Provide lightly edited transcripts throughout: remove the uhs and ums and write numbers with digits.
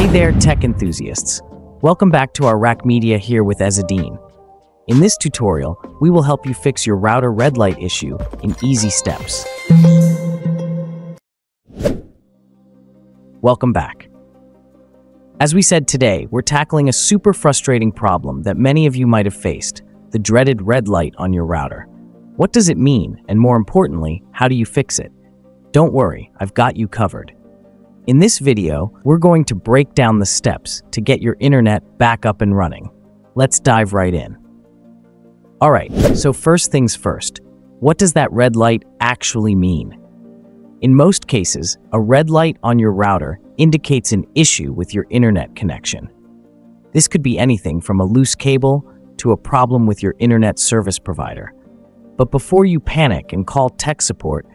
Hey there, tech enthusiasts. Welcome back to our Raqmedia here with Ezzadine. In this tutorial, we will help you fix your router red light issue in easy steps. Welcome back. As we said today, we're tackling a super frustrating problem that many of you might have faced, the dreaded red light on your router. What does it mean, and more importantly, how do you fix it? Don't worry, I've got you covered. In this video, we're going to break down the steps to get your internet back up and running. Let's dive right in. Alright, so first things first, what does that red light actually mean? In most cases, a red light on your router indicates an issue with your internet connection. This could be anything from a loose cable to a problem with your internet service provider. But before you panic and call tech support,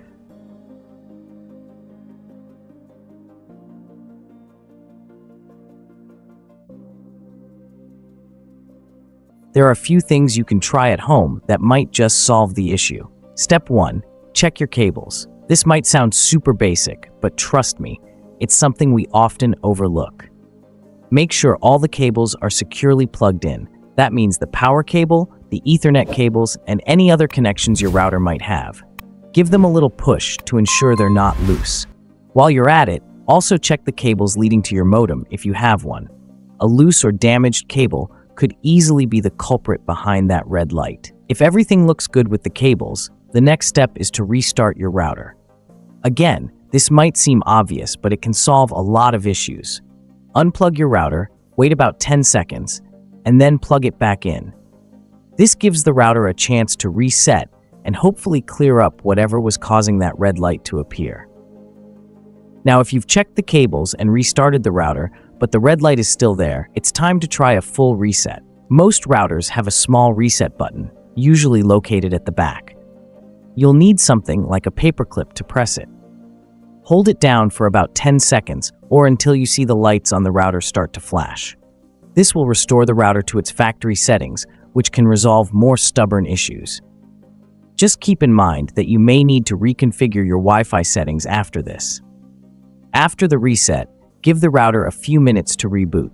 there are a few things you can try at home that might just solve the issue. Step 1. Check your cables. This might sound super basic, but trust me, it's something we often overlook. Make sure all the cables are securely plugged in. That means the power cable, the Ethernet cables, and any other connections your router might have. Give them a little push to ensure they're not loose. While you're at it, also check the cables leading to your modem if you have one. A loose or damaged cable could easily be the culprit behind that red light. If everything looks good with the cables, the next step is to restart your router. Again, this might seem obvious, but it can solve a lot of issues. Unplug your router, wait about 10 seconds, and then plug it back in. This gives the router a chance to reset and hopefully clear up whatever was causing that red light to appear. Now, if you've checked the cables and restarted the router, but the red light is still there, it's time to try a full reset. Most routers have a small reset button, usually located at the back. You'll need something like a paperclip to press it. Hold it down for about 10 seconds or until you see the lights on the router start to flash. This will restore the router to its factory settings, which can resolve more stubborn issues. Just keep in mind that you may need to reconfigure your Wi-Fi settings after this. After the reset, give the router a few minutes to reboot.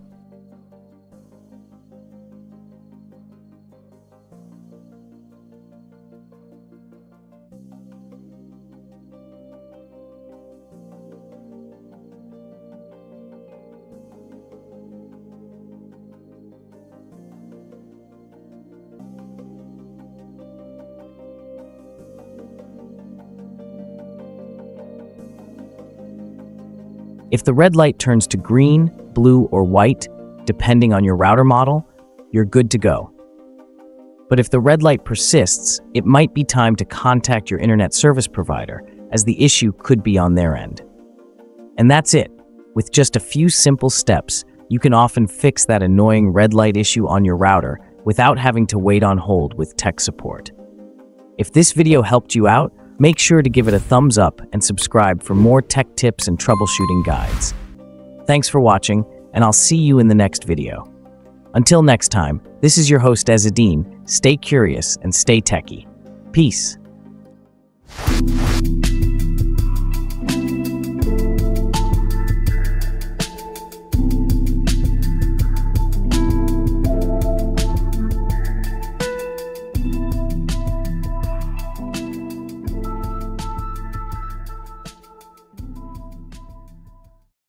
If the red light turns to green, blue, or white, depending on your router model, you're good to go. But if the red light persists, it might be time to contact your internet service provider, as the issue could be on their end. And that's it. With just a few simple steps, you can often fix that annoying red light issue on your router without having to wait on hold with tech support. If this video helped you out, make sure to give it a thumbs up and subscribe for more tech tips and troubleshooting guides. Thanks for watching, and I'll see you in the next video. Until next time, this is your host Ezzadine. Stay curious and stay techie. Peace.